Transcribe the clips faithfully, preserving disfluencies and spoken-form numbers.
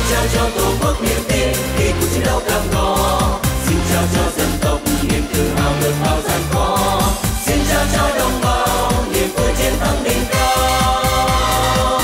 chào cho tổ quốc niềm tin khi cuộc chiến đấu cam go. Xin chào cho dân tộc niềm tự hào vượt bao gian khó. Xin chào cho đồng bào niềm vui chiến thắng đỉnh cao.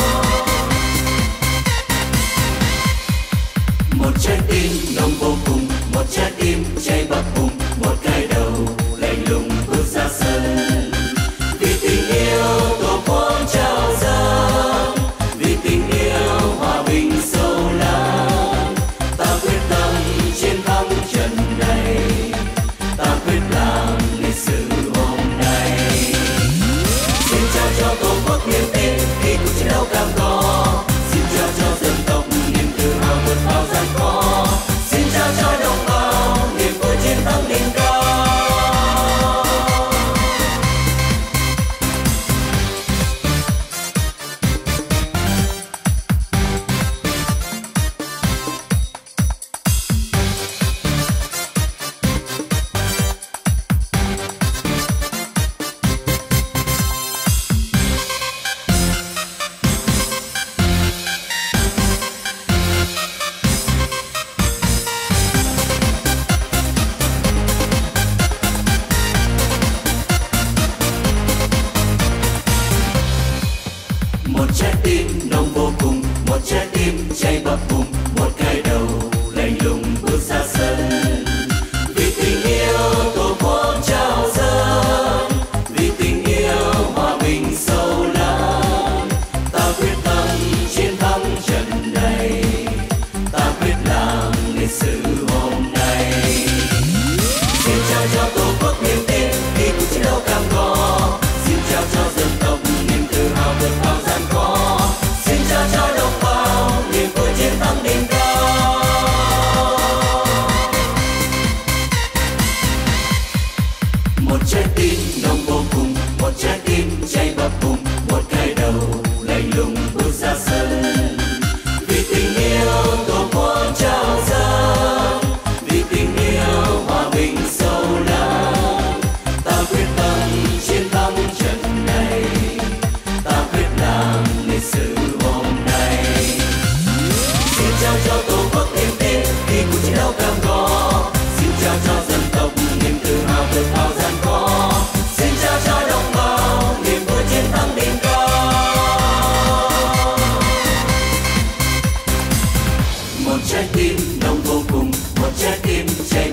Một trái tim nồng vô cùng, một trái tim cháy bập bùng, một cái đầu lạnh lùng bước ra sân. Vì tình yêu tổ quốc trao dâng, vì tình yêu hòa bình sâu lắng, ta quyết tâm chiến thắng trận này, ta quyết làm lịch sử hôm nay. Xin chào cho tổ quốc niềm tin khi cuộc chiến đấu cam go. Xin chào cho dân tộc niềm tự hào vượt bao gian khó. Xin chào cho đồng bào niềm vui chiến thắng đỉnh cao. Một trái tim nồng vô cùng, một trái tim cháy bập bùng, một cái đầu lạnh lùng bước ra sân. Vì tình yêu tổ quốc trao dâng, vì tình yêu hòa bình sâu lắng, ta quyết tâm chiến thắng trận này, ta quyết làm lịch sử hôm nay. Xin chào cho tổ quốc niềm tin khi cuộc chiến đấu cam go. Xin chào cho dân tộc niềm tự hào vượt bao gian khó. Xin chào cho đồng bào niềm vui chiến thắng đỉnh cao. Một trái tim nồng vô cùng, một trái tim cháy bập bùng, một cái đầu lạnh lùng bước ra sân. Vì tình yêu tổ quốc trao dâng, vì tình yêu hòa bình sâu lắng, ta quyết tâm chiến thắng trận này, ta quyết làm lịch sử hôm nay. Xin chào cho tổ quốc niềm tin khi cuộc chiến đấu cam go. Xin chào cho dân tộc niềm tự hào vượt bao gian khó. Xin chào cho đồng bào niềm vui chiến thắng đỉnh cao. Một trái tim nồng vô cùng, một trái tim cháy